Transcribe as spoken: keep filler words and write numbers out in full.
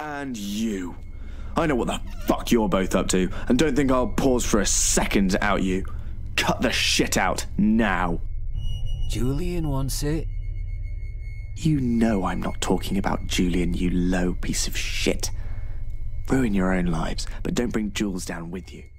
And you. I know what the fuck you're both up to, and don't think I'll pause for a second to out you. Cut the shit out, now. Julian wants it. You know I'm not talking about Julian, you low piece of shit. Ruin your own lives, but don't bring Jules down with you.